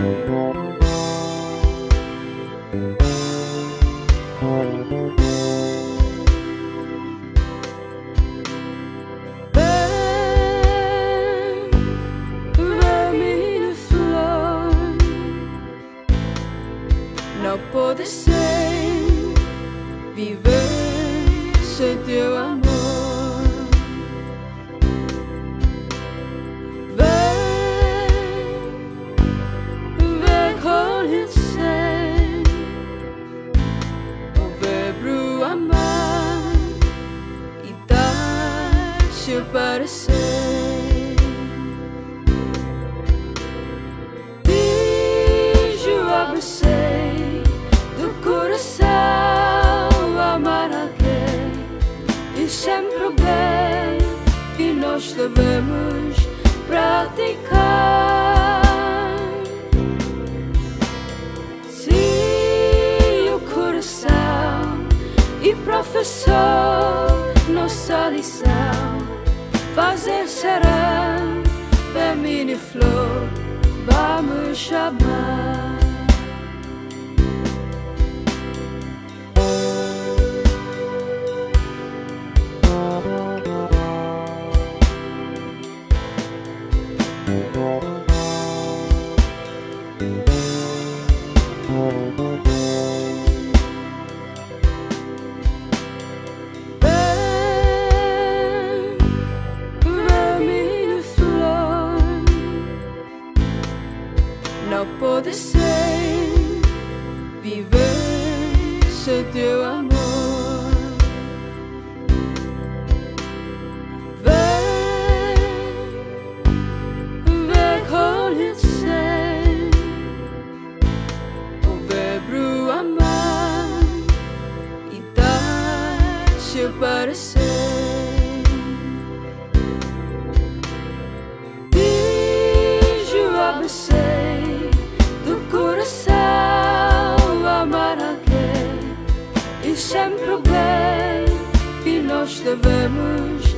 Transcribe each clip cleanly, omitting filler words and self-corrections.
Não pode ser viver sem teu amor. Vem conhecer o verbo amar e dar seu parecer. Diz o ABC sempre o bem que nós devemos praticar. Se o coração e professor nossa lição fazer será feminino e flor, vamos chamar. Não pode ser viver sem teu amor. Vem conhecer o verbo amar e dar seu parecer. Diz o ABC e sempre o bem que nós devemos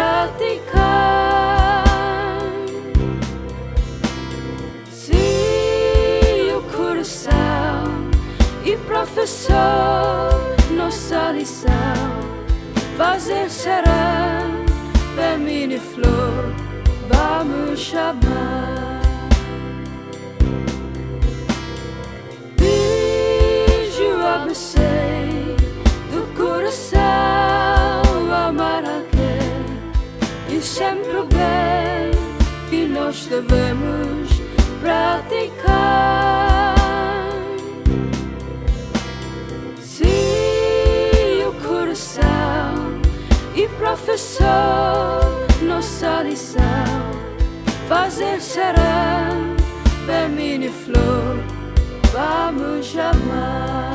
praticar. Se o coração e professor nossa lição fazer será feminino e flor, vamos chamar. ABC do coração amar alguém e sempre o bem que nós devemos praticar. Se o coração e professor nossa lição fazer será feminino e flor, vamos chamar.